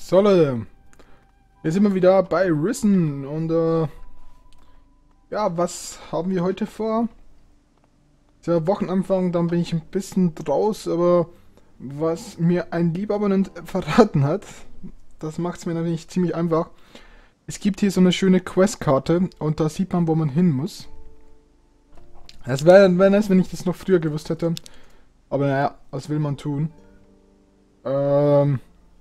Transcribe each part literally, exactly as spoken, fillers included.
So Leute, hier sind wir wieder bei Risen und äh, ja, was haben wir heute vor? Der Wochenanfang, dann bin ich ein bisschen draus, aber was mir ein lieber Abonnent verraten hat, das macht es mir natürlich ziemlich einfach. Es gibt hier so eine schöne Questkarte und da sieht man, wo man hin muss. Es wäre wär nice, wenn ich das noch früher gewusst hätte. Aber naja, was will man tun? Ähm...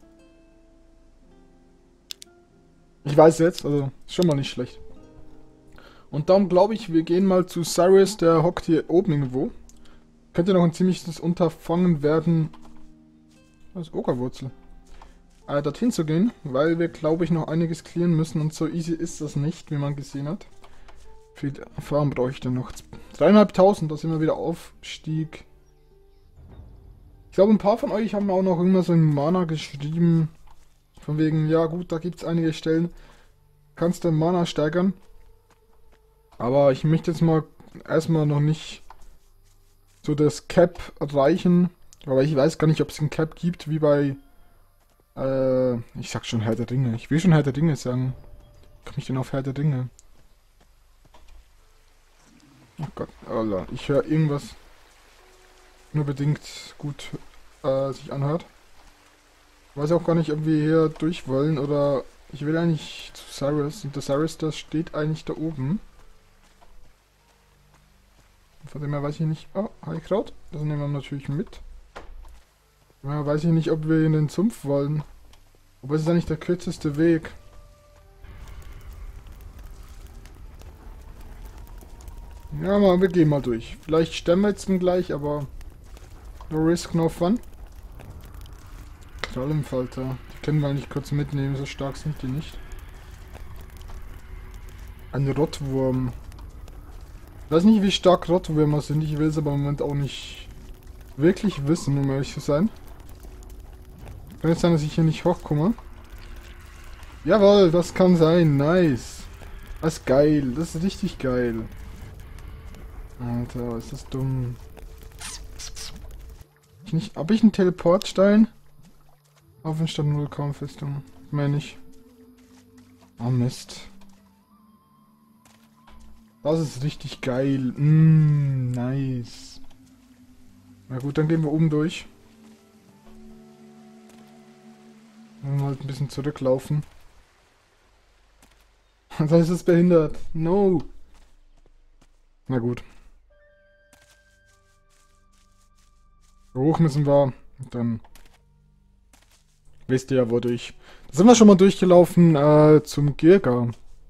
Ich weiß jetzt, also ist schon mal nicht schlecht. Und dann glaube ich, wir gehen mal zu Cyrus, der hockt hier oben irgendwo. Könnte noch ein ziemliches Unterfangen werden. Was ist Ogerwurzel? Äh, dorthin zu gehen, weil wir glaube ich noch einiges clearen müssen und so easy ist das nicht, wie man gesehen hat. Viel Erfahrung bräuchte noch. Dreieinhalbtausend, da sind wir wieder Aufstieg. Ich glaube, ein paar von euch haben auch noch immer so in Mana geschrieben. Von wegen, ja gut, da gibt es einige Stellen, kannst du Mana steigern. Aber ich möchte jetzt mal erstmal noch nicht so das Cap erreichen. Aber ich weiß gar nicht, ob es ein Cap gibt, wie bei, äh, ich sag schon Herr der Ringe. Ich will schon Herr der Ringe sagen. Komme ich denn auf Herr der Ringe? Ach Gott, Allah, ich höre irgendwas nur bedingt gut äh, sich anhört. Ich weiß auch gar nicht, ob wir hier durch wollen oder... Ich will eigentlich zu Cyrus und der Cyrus, das steht eigentlich da oben. Von dem her weiß ich nicht... Oh, Heilkraut. Das nehmen wir natürlich mit. Ja, weiß ich nicht, ob wir in den Sumpf wollen. Aber es ist eigentlich der kürzeste Weg. Ja, mal, wir gehen mal durch. Vielleicht sterben wir jetzt dann gleich, aber... No risk, no fun. Krallenfalter. Die können wir eigentlich kurz mitnehmen, so stark sind die nicht. Ein Rottwurm. Ich weiß nicht, wie stark Rottwürmer sind, ich will es aber im Moment auch nicht wirklich wissen, um ehrlich zu sein. Kann jetzt sein, dass ich hier nicht hochkomme. Jawohl, das kann sein, nice. Das ist geil, das ist richtig geil. Alter, ist das dumm. Ich nicht, hab ich einen Teleportstein? Offen statt null Kampffestung. Mehr nicht. Oh Mist. Das ist richtig geil. Mm, nice. Na gut, dann gehen wir oben durch. Dann halt ein bisschen zurücklaufen. Das ist es behindert. No. Na gut. Hoch müssen wir. Und dann... Wisst ihr ja, wodurch. Da sind wir schon mal durchgelaufen äh, zum Girga.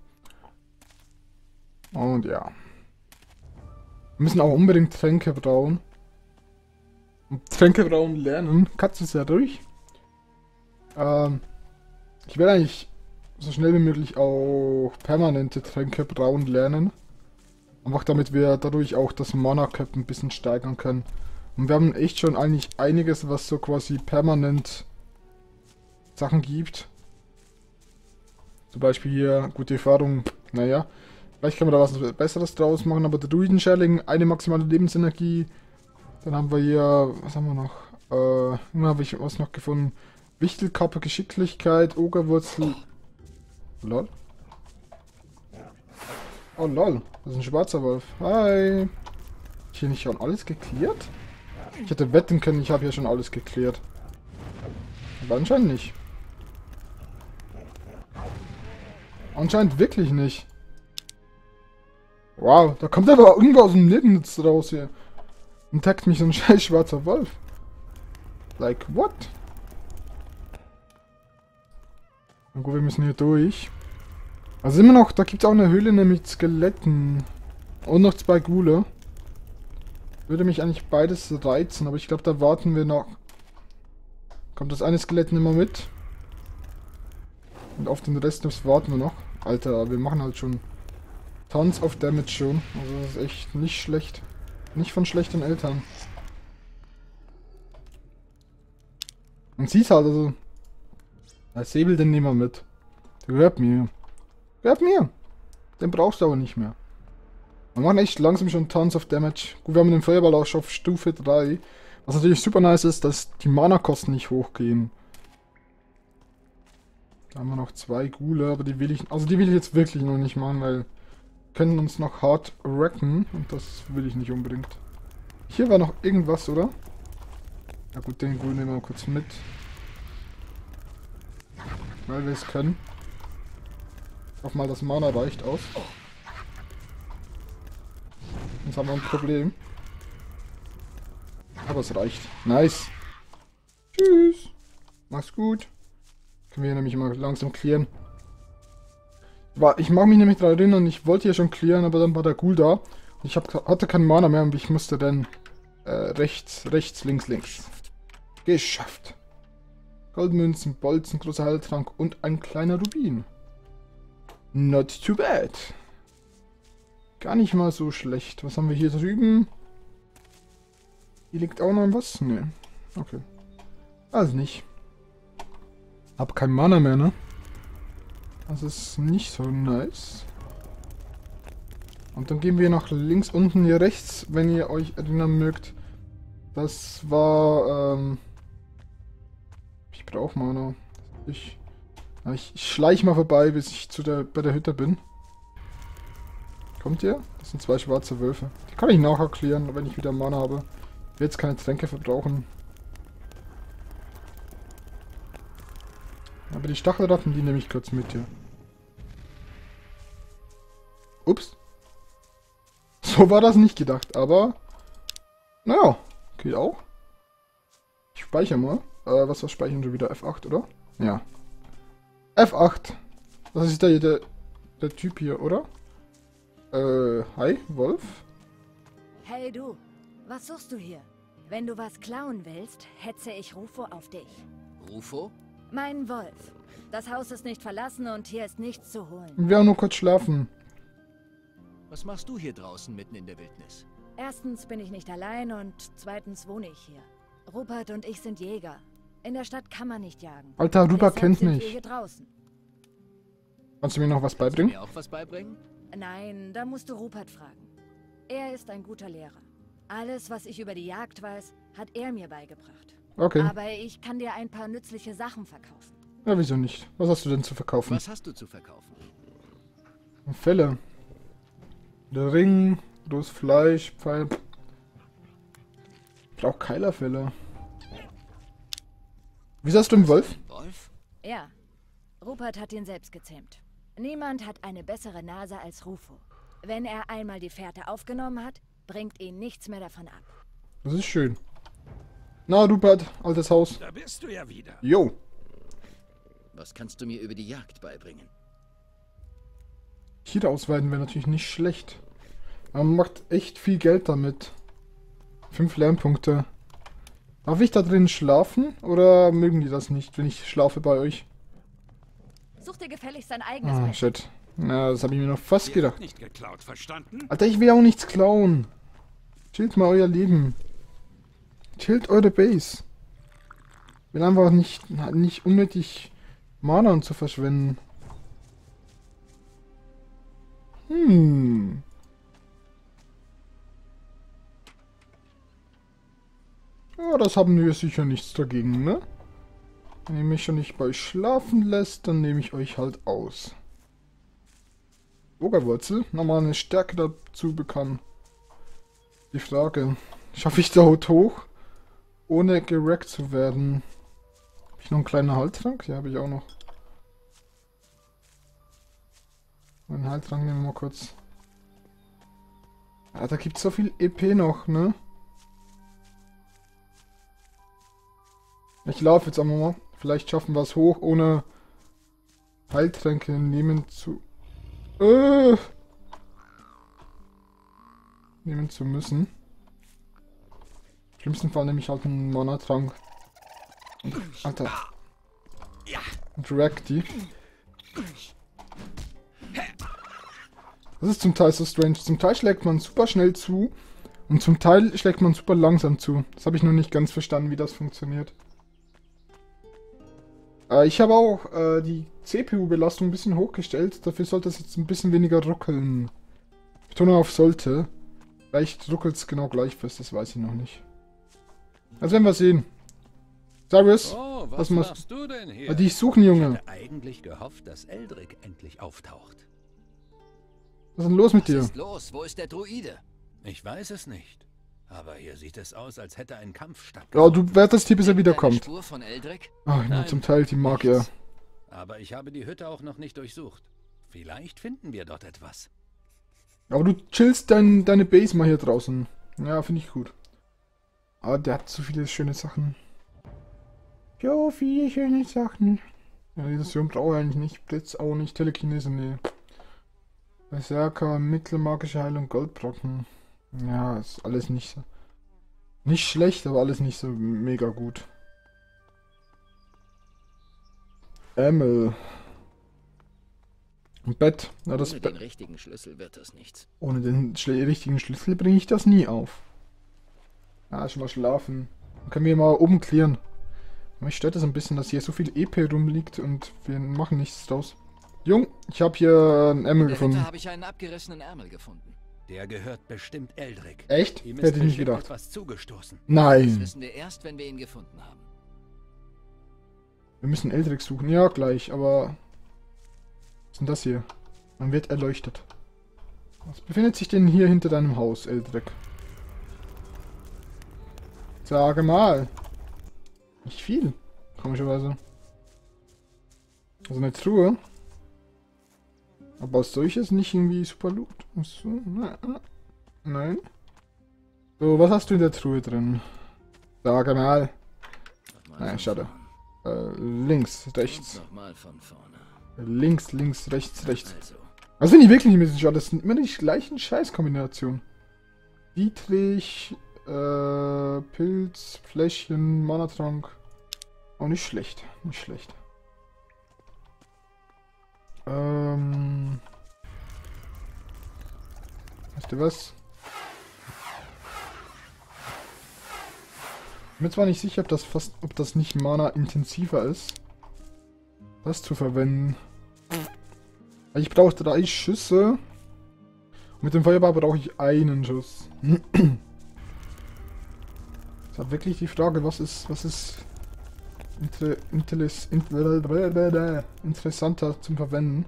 Und ja. Wir müssen auch unbedingt Tränke brauen. Und Tränke brauen lernen. Katze ist ja durch. Ähm, ich werde eigentlich so schnell wie möglich auch permanente Tränke brauen lernen. Einfach damit wir dadurch auch das Mana Cap ein bisschen steigern können. Und wir haben echt schon eigentlich einiges, was so quasi permanent Sachen gibt. Zum Beispiel hier gute Erfahrung. Naja, vielleicht kann man da was Besseres draus machen, aber der Druidenschädling, eine maximale Lebensenergie. Dann haben wir hier, was haben wir noch? Äh, nun habe ich was noch gefunden. Wichtelkappe, Geschicklichkeit, Ogerwurzel. Lol. Oh lol, das ist ein schwarzer Wolf. Hi. Ist hier nicht schon alles geklärt? Ich hätte wetten können, ich habe hier schon alles geklärt. Aber anscheinend nicht. Anscheinend wirklich nicht. Wow, da kommt aber irgendwo aus dem Nebennetz raus hier. Und taggt mich so ein scheiß schwarzer Wolf. Like, what? Na gut, wir müssen hier durch. Also immer noch, da gibt es auch eine Höhle mit Skeletten. Und noch zwei Ghule. Würde mich eigentlich beides reizen, aber ich glaube, da warten wir noch. Kommt das eine Skelett immer mit. Und auf den Rest das warten wir noch. Alter, wir machen halt schon Tons of Damage schon. Also das ist echt nicht schlecht. Nicht von schlechten Eltern. Man sieht halt, also... Der Säbel, den nehmen wir mit. Der gehört mir. Gehört mir. Den brauchst du aber nicht mehr. Wir machen echt langsam schon Tons of Damage. Gut, wir haben den Feuerball auch schon auf Stufe drei. Was natürlich super nice ist, dass die Mana-Kosten nicht hochgehen. Da haben wir noch zwei Ghule, aber die will ich, also die will ich jetzt wirklich noch nicht machen, weil wir können uns noch hart wrecken und das will ich nicht unbedingt. Hier war noch irgendwas, oder? Ja gut, den Ghoul nehmen wir mal kurz mit. Weil wir es können. Auf mal das Mana reicht aus. Jetzt haben wir ein Problem. Aber es reicht. Nice. Tschüss. Mach's gut. Können wir hier nämlich mal langsam clearen. War, ich mag mich nämlich daran erinnern, ich wollte hier schon clearen, aber dann war der Ghoul da. Und ich hab, hatte keinen Mana mehr und ich musste dann äh, rechts, rechts, links, links. Geschafft. Goldmünzen, Bolzen, großer Heiltrank und ein kleiner Rubin. Not too bad. Gar nicht mal so schlecht. Was haben wir hier drüben? Hier liegt auch noch was? Nee. Okay. Also nicht. Hab kein Mana mehr, ne? Das ist nicht so nice. Und dann gehen wir nach links, unten hier rechts, wenn ihr euch erinnern mögt. Das war, ähm... Ich brauche Mana. Ich, ich, ich schleich mal vorbei, bis ich zu der, bei der Hütte bin. Kommt ihr? Das sind zwei schwarze Wölfe. Die kann ich nachher klären, wenn ich wieder Mana habe. Ich will jetzt keine Tränke verbrauchen. Aber die Stachelratten, die nehme ich kurz mit hier. Ups. So war das nicht gedacht, aber... Naja, geht auch. Ich speichere mal. Äh, was war speichern schon wieder? F acht, oder? Ja. F acht. Das ist der, der, der Typ hier, oder? Äh, hi, Wolf? Hey du, was suchst du hier? Wenn du was klauen willst, hetze ich Rufo auf dich. Rufo? Mein Wolf. Das Haus ist nicht verlassen und hier ist nichts zu holen. Wir werden nur kurz schlafen. Was machst du hier draußen mitten in der Wildnis? Erstens bin ich nicht allein und zweitens wohne ich hier. Rupert und ich sind Jäger. In der Stadt kann man nicht jagen. Alter, Rupert Deshalb kennt sind mich. wir hier draußen. Kannst du mir noch was Kannst du beibringen? mir auch was beibringen? Nein, da musst du Rupert fragen. Er ist ein guter Lehrer. Alles, was ich über die Jagd weiß, hat er mir beigebracht. Okay. Aber ich kann dir ein paar nützliche Sachen verkaufen. Ja, wieso nicht? Was hast du denn zu verkaufen? Was hast du zu verkaufen? Felle. Der Ring, rohes Fleisch, Pfeil. Ich brauch Keilerfelle. Wieso hast du einen Wolf? Wolf? Ja, Rupert hat ihn selbst gezähmt. Niemand hat eine bessere Nase als Rufo. Wenn er einmal die Fährte aufgenommen hat, bringt ihn nichts mehr davon ab. Das ist schön. Na, Rupert, altes Haus. Da bist du ja wieder. Jo. Was kannst du mir über die Jagd beibringen? Tiere ausweiden wäre natürlich nicht schlecht. Man macht echt viel Geld damit. Fünf Lernpunkte. Darf ich da drin schlafen? Oder mögen die das nicht, wenn ich schlafe bei euch? Such dir gefälligst dein eigenes Ah, Bett. shit. Na, das habe ich mir noch fast Ihr gedacht. habt nicht geklaut, verstanden? Alter, ich will auch nichts klauen. Chillt mal euer Leben. Chillt eure Base. Ich will einfach nicht, nicht unnötig Mana zu verschwenden. Hm. Ja, das haben wir sicher nichts dagegen, ne? Wenn ihr mich schon nicht bei euch schlafen lässt, dann nehme ich euch halt aus. Ogerwurzel, nochmal eine Stärke dazu bekommen. Die Frage, schaffe ich da hoch, ohne gerackt zu werden? Habe ich noch einen kleinen Heiltrank? Ja, habe ich auch noch. Einen Heiltrank nehmen wir mal kurz. Ja, da gibt es so viel E P noch, ne? Ich laufe jetzt einmal mal. Vielleicht schaffen wir es hoch, ohne Heiltränke nehmen zu... Äh, nehmen zu müssen. Im schlimmsten Fall nehme ich halt einen Mana-Trank. Und, Alter. Und rack die. Das ist zum Teil so strange. Zum Teil schlägt man super schnell zu. Und zum Teil schlägt man super langsam zu. Das habe ich noch nicht ganz verstanden, wie das funktioniert. Äh, ich habe auch äh, die C P U-Belastung ein bisschen hochgestellt. Dafür sollte es jetzt ein bisschen weniger ruckeln. Ich tue nur auf sollte. Vielleicht ruckelt es genau gleich fest, das weiß ich noch nicht. Also werden wir sehen. Cyrus, Oh, Oh, Was was machst- machst du denn hier? Ah, die suchen, Ich Junge. hatte eigentlich gehofft, dass Eldrick endlich auftaucht. Was ist denn los mit Was dir? ist los? Wo ist der Druide? Ich weiß es nicht. Aber hier sieht es aus, als hätte ein Kampf Ja, stattgefunden. du wartest hier, bis er Gibt eine wiederkommt. Spur von Eldrick? Ach, nur Nein, zum Teil die Magier. nichts. Aber ich habe die Hütte auch noch nicht durchsucht. Vielleicht finden wir dort etwas. Aber du chillst dein, deine Base mal hier draußen. Ja, finde ich gut. Aber der hat so viele schöne Sachen. So viele schöne Sachen. Ja, Illusion brauche ich eigentlich nicht. Blitz auch nicht. Telekinese, nee. Berserker, mittelmagische Heilung, Goldbrocken. Ja, ist alles nicht so. Nicht schlecht, aber alles nicht so mega gut. Emmel. Ein Bett. Ja, das Ohne Bett. den richtigen Schlüssel wird das nichts. Ohne den schl- richtigen Schlüssel bringe ich das nie auf. Ah, schon mal schlafen. Dann können wir hier mal oben klären. Mich stört das ein bisschen, dass hier so viel E P rumliegt und wir machen nichts draus. Jung, ich habe hier einen Emmel In der gefunden. Hütte habe ich einen abgerissenen Ärmel gefunden. Der gehört bestimmt Eldrick. Echt? Ihm ist Hätte ich nicht bestimmt gedacht. etwas zugestoßen. Das Nein. wissen wir erst, wenn wir ihn gefunden haben. Wir müssen Eldrick suchen. Ja, gleich, aber... Was ist denn das hier? Man wird erleuchtet. Was befindet sich denn hier hinter deinem Haus, Eldrick? Sage mal. Nicht viel, komischerweise. Also eine Truhe. Aber als solches nicht irgendwie super Loot. Achso, na, na. Nein. So, was hast du in der Truhe drin? Sage mal. Nochmal Nein, von schade. vorn. Äh, links, Und rechts. nochmal von vorne. Links, links, rechts, rechts. Also, Das finde ich wirklich ein bisschen schade. Das sind immer die gleichen Scheißkombinationen. Dietrich, äh, Pilz, Fläschchen, Manatrank. Auch nicht schlecht. Nicht schlecht. Ähm. Weißt du was? Ich bin mir zwar nicht sicher, ob das fast, ob das nicht Mana-intensiver ist, das zu verwenden. Ich brauche drei Schüsse. Und mit dem Feuerball brauche ich einen Schuss. Ist halt wirklich die Frage, was ist, was ist inter, interess, inter, interessanter zum Verwenden.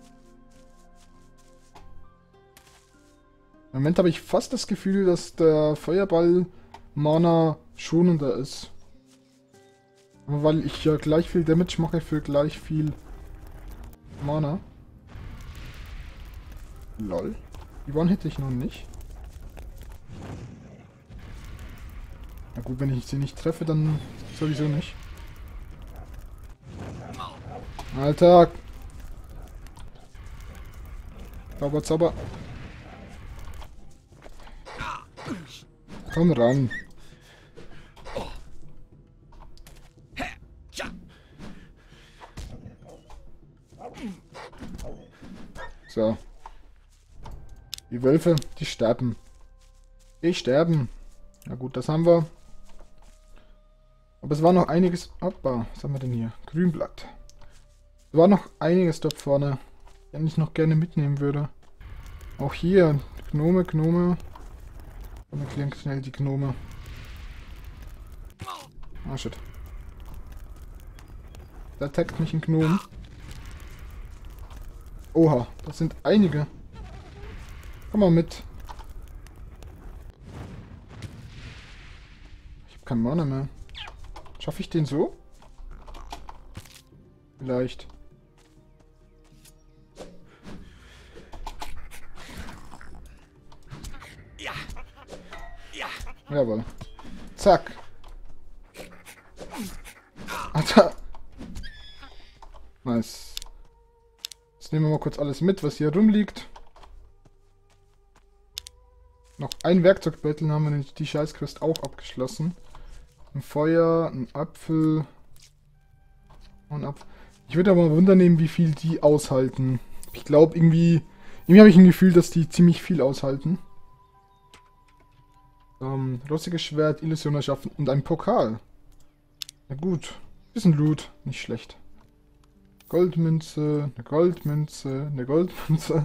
Im Moment habe ich fast das Gefühl, dass der Feuerball Mana schonender ist. Aber weil ich ja gleich viel Damage mache für gleich viel Mana. Lol. Die One hätte ich noch nicht. Na gut, wenn ich sie nicht treffe, dann sowieso nicht. Alter! Zauber, Zauber. Komm ran. So. Die Wölfe, die sterben. Die sterben. Na gut, das haben wir. Aber es war noch einiges... Hoppa, was haben wir denn hier? Grünblatt. Es war noch einiges dort vorne, den ich noch gerne mitnehmen würde. Auch hier, Gnome, Gnome. Und wir klären schnell die Gnome. Ah, shit. Da attackt mich ein Gnome. Oha, das sind einige. Komm mal mit. Ich habe keinen Mana mehr. Schaffe ich den so? Vielleicht. ja. Ja. Jawohl. Zack. Alter. Nice. Jetzt nehmen wir mal kurz alles mit, was hier rumliegt. Noch ein Werkzeugbeutel, haben wir die, die Scheißquest auch abgeschlossen. Ein Feuer, ein Apfel. Und Apfel. Ich würde aber mal wundern, wie viel die aushalten. Ich glaube irgendwie... Irgendwie habe ich ein Gefühl, dass die ziemlich viel aushalten. Ähm, rostiges Schwert, Illusion erschaffen und ein Pokal. Na gut. Bisschen Loot, nicht schlecht. Goldmünze, eine Goldmünze, eine Goldmünze.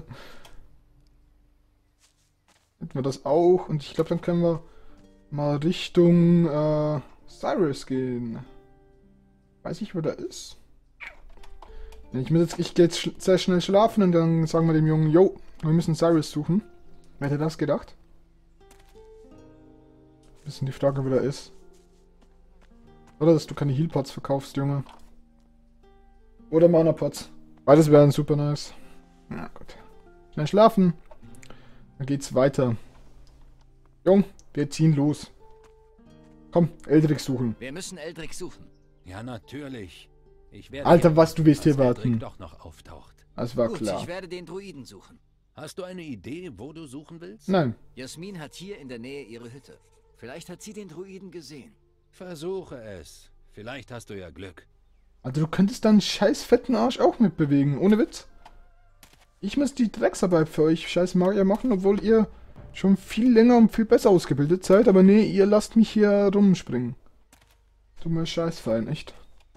Hätten wir das auch. Und ich glaube, dann können wir mal Richtung äh, Cyrus gehen. Weiß ich, wo der ist? Ich muss jetzt, ich gehe jetzt sch sehr schnell schlafen und dann sagen wir dem Jungen, yo, wir müssen Cyrus suchen. Wer hätte das gedacht? Bisschen die Frage, wo der ist. Oder dass du keine Healpots verkaufst, Junge. Oder Mana-Pots. Beides wären super nice. Na gut. Schnell schlafen. Dann geht's weiter. Jung, wir ziehen los. Komm, Eldrick suchen. Wir müssen Eldrick suchen. Ja, natürlich. Ich werde Alter, hier- was, du willst hier als Eldrick warten. doch noch auftaucht. Das war Gut, klar. ich werde den Druiden suchen. Hast du eine Idee, wo du suchen willst? Nein. Jasmin hat hier in der Nähe ihre Hütte. Vielleicht hat sie den Druiden gesehen. Versuche es. Vielleicht hast du ja Glück. Also du könntest deinen scheiß fetten Arsch auch mitbewegen, ohne Witz. Ich muss die Drecksarbeit für euch scheiß Magier machen, obwohl ihr schon viel länger und viel besser ausgebildet seid, aber nee, ihr lasst mich hier rumspringen. Tut mir scheiß fallen, echt.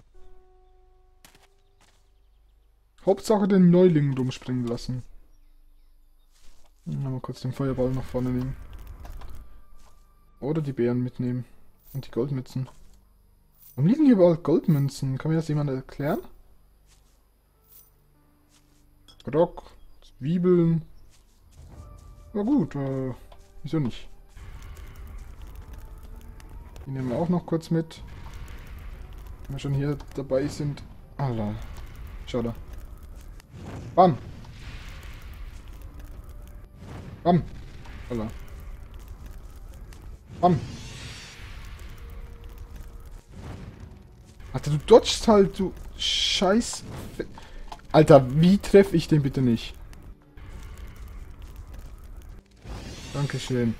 Hauptsache den Neuling rumspringen lassen. Mal kurz den Feuerball nach vorne nehmen. Oder die Bären mitnehmen. Und die Goldmützen. Warum liegen hier überall Goldmünzen? Kann mir das jemand erklären? Rock, Zwiebeln. Na gut, äh, wieso nicht? Die nehmen wir auch noch kurz mit. Wenn wir schon hier dabei sind. Alter. Schade. Bam. Bam. Alter. Bam. Alter, du dodgst halt, du Scheiß. Alter, wie treffe ich den bitte nicht? Dankeschön.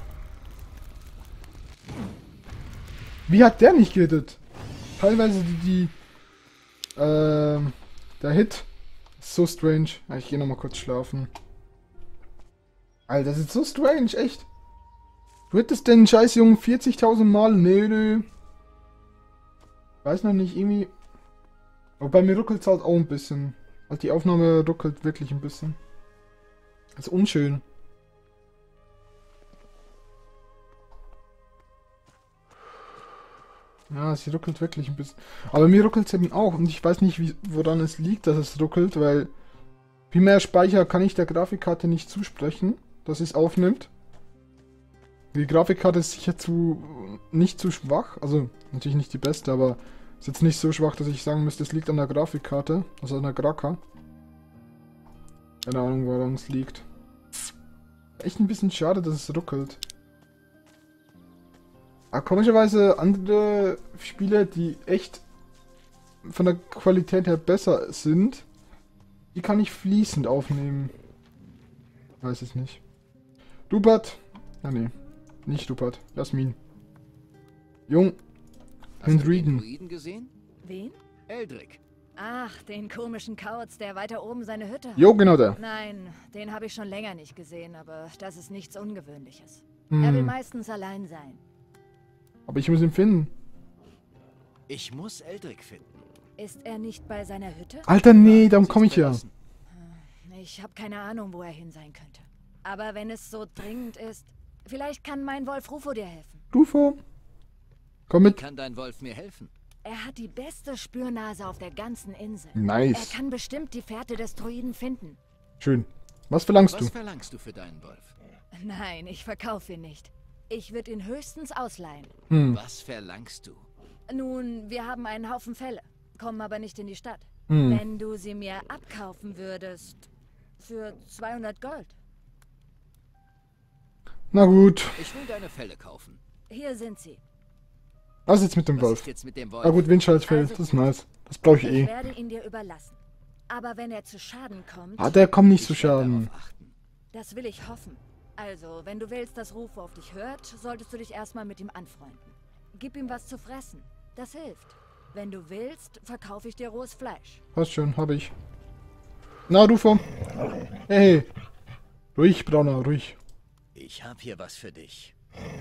Wie hat der nicht gehittet? Teilweise die, die ähm, der Hit ist so strange. Ja, ich gehe nochmal kurz schlafen. Alter, das ist so strange, echt. Du hättest den scheiß Jungen vierzigtausend Mal. Nö, nö. Weiß noch nicht, irgendwie. Aber bei mir ruckelt es halt auch ein bisschen. Also die Aufnahme ruckelt wirklich ein bisschen. Das ist unschön. Ja, sie ruckelt wirklich ein bisschen. Aber mir ruckelt es eben auch. Und ich weiß nicht, wie, woran es liegt, dass es ruckelt, weil viel mehr Speicher kann ich der Grafikkarte nicht zusprechen, dass es aufnimmt. Die Grafikkarte ist sicher zu nicht zu schwach. Also natürlich nicht die beste, aber ist jetzt nicht so schwach, dass ich sagen müsste, es liegt an der Grafikkarte. Also an der Graka. Keine Ahnung, woran es liegt. Echt ein bisschen schade, dass es ruckelt. Aber komischerweise andere Spiele, die echt von der Qualität her besser sind, die kann ich fließend aufnehmen. Weiß es nicht. Rupert. Ah nee. Nicht Rupert. Jasmin. Jung. Hast du den Druiden. Druiden gesehen? Wen? Eldrick. Ach, den komischen Kauz, der weiter oben seine Hütte hat. Jo, genau der. Nein, den habe ich schon länger nicht gesehen, aber das ist nichts Ungewöhnliches. Er will Hm. meistens allein sein. Aber ich muss ihn finden. Ich muss Eldrick finden. Ist er nicht bei seiner Hütte? Alter, nee, darum Sie komme ist ich ja. verlassen. Ich habe keine Ahnung, wo er hin sein könnte. Aber wenn es so dringend ist, vielleicht kann mein Wolf Rufo dir helfen. Rufo. Komm mit. Kann dein Wolf mir helfen? Er hat die beste Spürnase auf der ganzen Insel. Nice. Er kann bestimmt die Fährte des Druiden finden. Schön. Was verlangst Was du? verlangst du für deinen Wolf? Nein, ich verkaufe ihn nicht. Ich würde ihn höchstens ausleihen. Hm. Was verlangst du? Nun, wir haben einen Haufen Felle, kommen aber nicht in die Stadt. Hm. Wenn du sie mir abkaufen würdest, für zweihundert Gold. Na gut. Ich will deine Felle kaufen. Hier sind sie. Was jetzt mit dem Was Wolf? ist jetzt mit dem Wolf? Na gut, Windschaltfell. Das ist nice. Das brauche ich Ich eh. werde ihn dir überlassen. Aber wenn er zu Schaden kommt, Ah, der kommt nicht zu Ich werde Schaden. darauf achten. das will ich hoffen. Also, wenn du willst, dass Rufo auf dich hört, solltest du dich erstmal mit ihm anfreunden. Gib ihm was zu fressen. Das hilft. Wenn du willst, verkaufe ich dir rohes Fleisch. Passt schon, hab ich. Na, Rufo. Hey. Ruhig, Brauner, ruhig. Ich hab hier was für dich.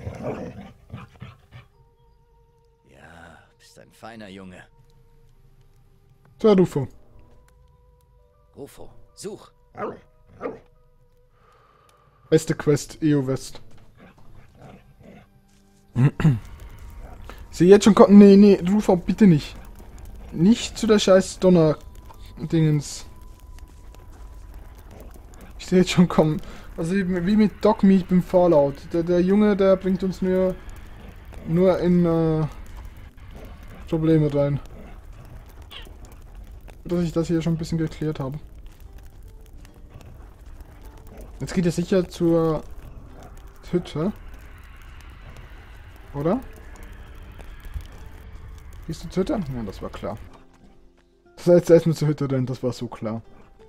Ja, bist ein feiner Junge. So, Rufo. Rufo, such. Beste Quest, E O West. Sie jetzt schon konnten. Nee, nee, Rufo, bitte nicht. nicht zu der scheiß Donner-Dingens. Ich sehe jetzt schon kommen. Also wie mit Dog Meat beim Fallout. Der, der Junge, der bringt uns nur, nur in äh, Probleme rein. Dass ich das hier schon ein bisschen geklärt habe. Jetzt geht er sicher zur Hütte. Oder? Gehst du zur Hütte? Ja, das war klar. Das heißt, erstmal zur Hütte rennen, das war so klar.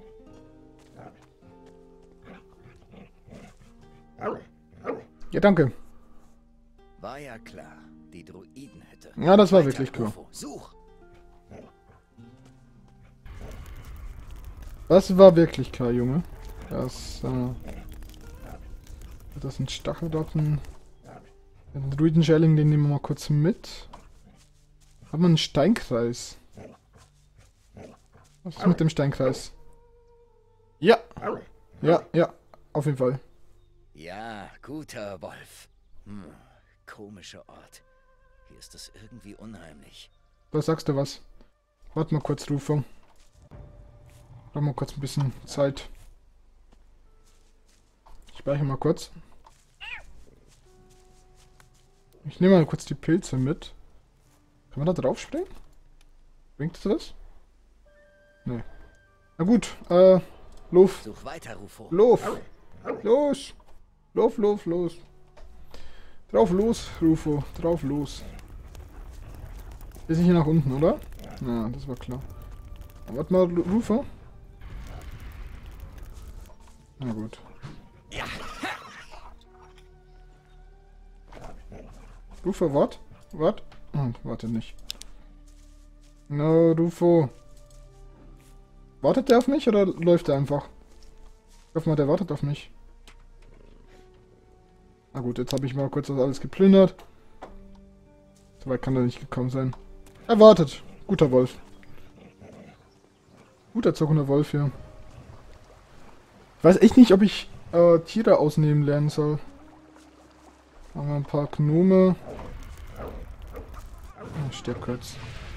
Ja, danke. War ja klar. Die Druidenhütte. Ja, das war Weiter, wirklich klar. Rufo, such. Das war wirklich klar, Junge. Das, äh... Das sind Stacheldotten. Den Druidenschelling, den nehmen wir mal kurz mit. Haben wir einen Steinkreis? Was ist mit dem Steinkreis? Ja! Ja, ja, auf jeden Fall. Ja, guter Wolf. Hm, komischer Ort. Hier ist es irgendwie unheimlich. Da sagst du was. Warte mal kurz, Rufo. Brauchen wir kurz ein bisschen Zeit. Ich speichere mal kurz. Ich nehme mal kurz die Pilze mit. Kann man da drauf springen? Bringt das? Nee. Na gut, äh, Lauf. Such weiter, Rufo. Lauf. Los. Lauf, lauf, los. Drauf los, Rufo. Drauf los. Ist hier nach unten, oder? Ja, das war klar. Warte mal, Rufo. Na gut. Rufo, wart? Wart? Hm, warte nicht. No, Rufo. Wartet der auf mich oder läuft er einfach? Ich hoffe mal, der wartet auf mich. Na gut, jetzt habe ich mal kurz das alles geplündert. So weit kann er nicht gekommen sein. Er wartet. Guter Wolf. Gut erzogener Wolf hier. Ich weiß echt nicht, ob ich äh, Tiere ausnehmen lernen soll. Haben wir ein paar Gnome. Oh, stirb kurz.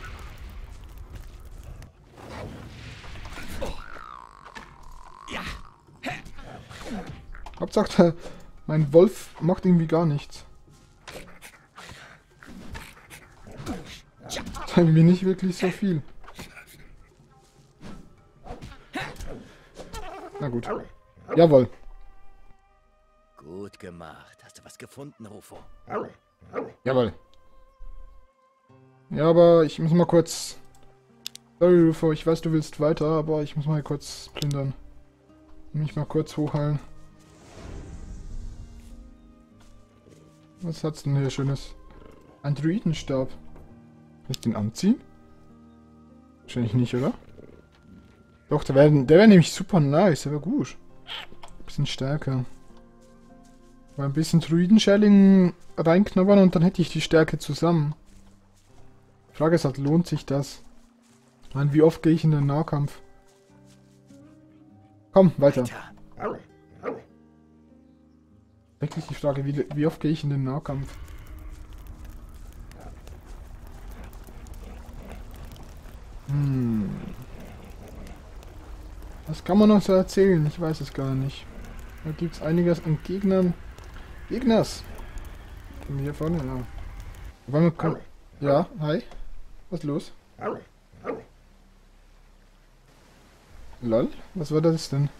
Hauptsache, mein Wolf macht irgendwie gar nichts. Irgendwie nicht wirklich so viel. Na gut. Jawohl. Gut gemacht. Hast du was gefunden, Rufo? Jawohl. Ja, aber ich muss mal kurz... Sorry, Rufo, ich weiß, du willst weiter, aber ich muss mal kurz plündern. Mich mal kurz hochheilen. Was hat's denn hier Schönes? Ein Druidenstab. Kann ich den anziehen? Wahrscheinlich nicht, oder? Doch, der wäre der wär nämlich super nice, der wäre gut. Ein bisschen stärker. Mal ein bisschen Druidenshelling reinknabbern und dann hätte ich die Stärke zusammen. Die Frage ist halt, lohnt sich das? Ich meine, wie oft gehe ich in den Nahkampf? Komm, weiter. Weiter. Wirklich die Frage, wie, wie oft gehe ich in den Nahkampf? Hm. Was kann man noch so erzählen? Ich weiß es gar nicht. Da gibt es einiges an Gegnern. Gegners! Kommen wir hier vorne? Ja. Wollen wir kommen? Ja, hi. Was ist los? Lol, was war das denn?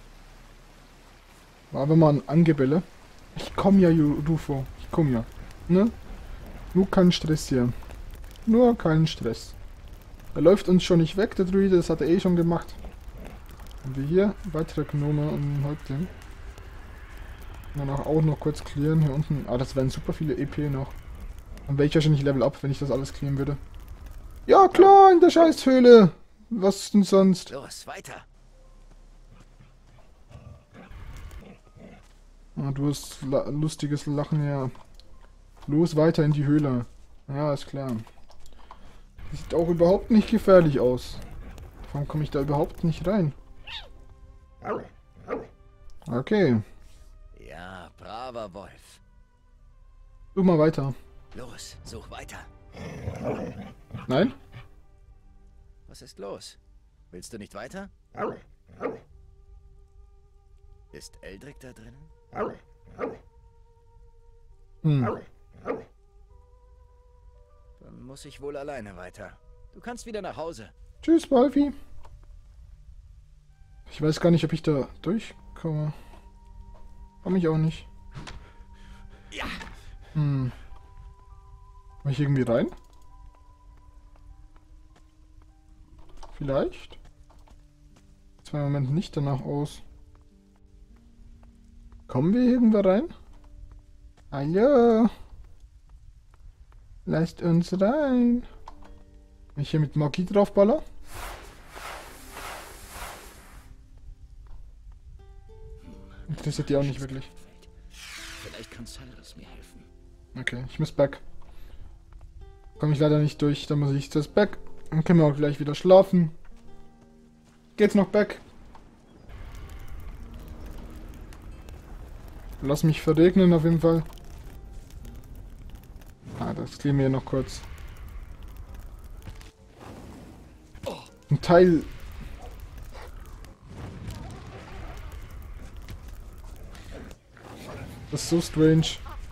War aber mal ein Angebelle. Ich komm ja, Rufo. Ich komm ja. Ne? Nur kein Stress hier. Nur keinen Stress. Er läuft uns schon nicht weg, der Druide. Das hat er eh schon gemacht. Haben wir hier weitere Gnome und Häuptling. Danach auch noch kurz clearen hier unten. Ah, das wären super viele E P noch. Dann wäre ich wahrscheinlich Level up, wenn ich das alles clearen würde. Ja klar, in der Scheißhöhle. Was denn sonst? Los, weiter. Ah, du hast la lustiges Lachen, ja. Los, weiter in die Höhle. Ja, ist klar. Die sieht auch überhaupt nicht gefährlich aus. Warum komme ich da überhaupt nicht rein? Okay. Ja, braver Wolf. Such mal weiter. Los, such weiter. Nein? Was ist los? Willst du nicht weiter? Ist Eldrick da drin? Hm. Dann muss ich wohl alleine weiter. Du kannst wieder nach Hause. Tschüss, Wolfi. Ich weiß gar nicht, ob ich da durchkomme. Komm ich auch nicht. Ja. Hm. Komm ich irgendwie rein? Vielleicht? Sieht im Moment nicht danach aus. Kommen wir irgendwo rein? Hallo? Lasst uns rein. Wenn ich hier mit Magie draufballer? Interessiert die auch nicht wirklich. Vielleicht kann Cyrus mir helfen. Okay, ich muss back. Komme ich leider nicht durch, dann muss ich das back. Dann können wir auch gleich wieder schlafen. Geht's noch back? Lass mich verregnen auf jeden Fall. Ah, das klären wir noch kurz. Ein Teil. Das ist so strange.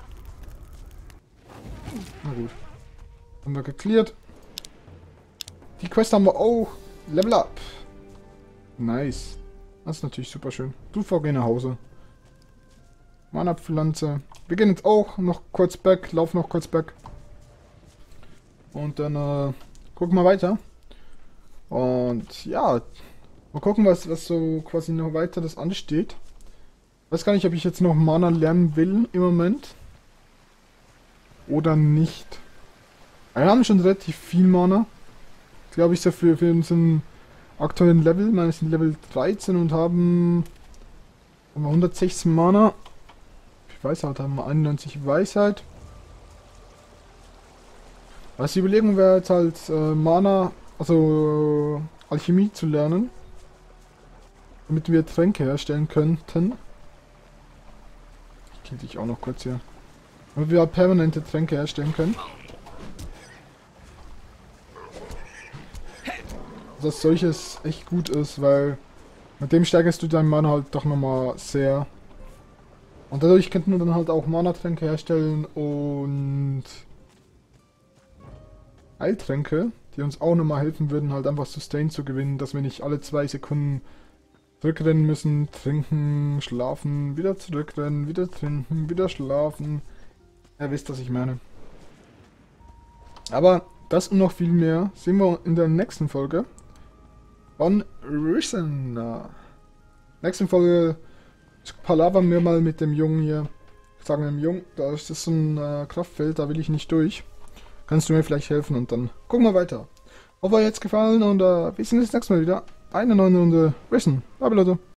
Na gut. Haben wir geklärt. Die Quest haben wir auch. Level up. Nice. Das ist natürlich super schön. Du fahr geh nach Hause. Mana-Pflanze. Wir gehen jetzt auch noch kurz back. Laufen noch kurz back. Und dann äh, gucken wir weiter. Und ja. Mal gucken, was, was so quasi noch weiter das ansteht. Weiß gar nicht, ob ich jetzt noch Mana lernen will im Moment. Oder nicht. Wir haben schon relativ viel Mana. Glaube ich, so für, für unseren aktuellen Level. Wir sind Level dreizehn und haben, haben wir hundertsechzehn Mana. Für Weisheit haben wir einundneunzig Weisheit. Was die Überlegung wäre jetzt halt äh, Mana, also Alchemie zu lernen. Damit wir Tränke herstellen könnten. Ich kill dich auch noch kurz hier. Damit wir halt permanente Tränke herstellen können. Dass solches echt gut ist, weil mit dem steigerst du deinen Mana halt doch nochmal sehr. Und dadurch könnten wir dann halt auch Mana-Tränke herstellen und Heiltränke, die uns auch nochmal helfen würden, halt einfach Sustain zu gewinnen, dass wir nicht alle zwei Sekunden zurückrennen müssen, trinken, schlafen, wieder zurückrennen, wieder trinken, wieder schlafen. Ihr wisst, was ich meine. Aber das und noch viel mehr sehen wir in der nächsten Folge von Risen. Nächsten Folge palavern wir mal mit dem Jungen hier. Ich sage dem Jungen, da ist das so ein äh, Kraftfeld, da will ich nicht durch. Kannst du mir vielleicht helfen und dann gucken wir weiter. Hoffe, euch jetzt gefallen und äh, wir sehen uns das nächste Mal wieder. Eine neue Runde Risen. Bye, Leute.